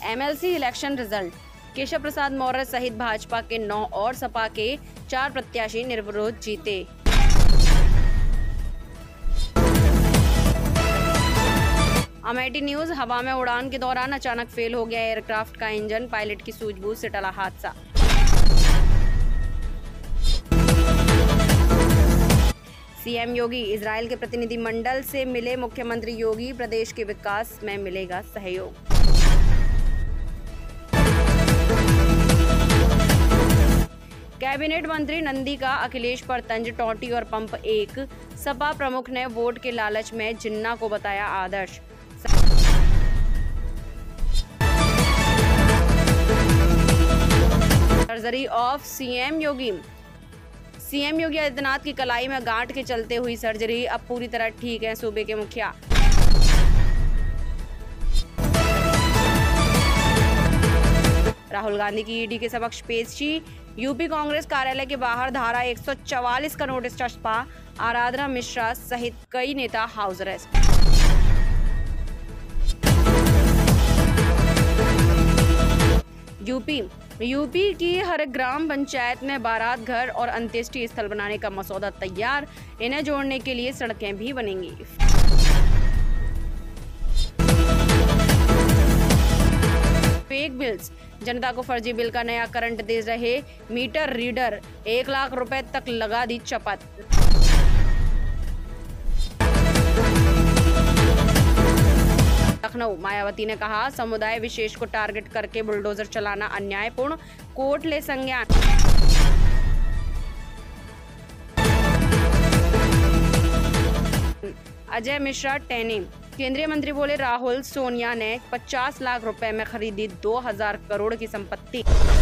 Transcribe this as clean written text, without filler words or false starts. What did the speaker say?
MLC election result. Keshav Prasad Maurya सहित भाजपा के 9 और सपा के 4 प्रत्याशी निर्विरोध जीते। अमेठी न्यूज। हवा में उड़ान के दौरान अचानक फेल हो गया एयरक्राफ्ट का इंजन, पायलट की सूझबूझ से टला हादसा। सीएम योगी। इजरायल के प्रतिनिधिमंडल से मिले मुख्यमंत्री योगी, प्रदेश के विकास में मिलेगा सहयोग। कैबिनेट मंत्री नंदी का अखिलेश पर तंज, टोंटी और पंप एक। सपा प्रमुख ने वोट के लालच में जिन्ना को बताया आदर्श। Surgery of CM Yogi. CM Yogi Adityanath की कलाई में गांठ के चलते हुई सर्जरी, अब पूरी तरह ठीक है सूबे के मुखिया। राहुल गांधी की ईडी के समक्ष पेशी। यूपी कांग्रेस कार्यालय के बाहर धारा 144 का नोटिस चस्पा, आराधना मिश्रा सहित कई नेता हाउस अरेस्ट। यूपी की हर ग्राम पंचायत में बारात घर और अंत्येष्टि स्थल बनाने का मसौदा तैयार, इन्हें जोड़ने के लिए सड़कें भी बनेंगी। Fake bills. जनता को फर्जी बिल का नया करंट दे रहे मीटर रीडर, 1 लाख रुपए तक लगा दी चपत। लखनऊ। मायावती ने कहा समुदाय विशेष को टारगेट करके बुलडोजर चलाना अन्यायपूर्ण, कोर्ट ले संज्ञान। अजय मिश्रा टेनी। केंद्रीय मंत्री बोले राहुल सोनिया ने 50 लाख रुपए में खरीदी 2000 करोड़ की संपत्ति।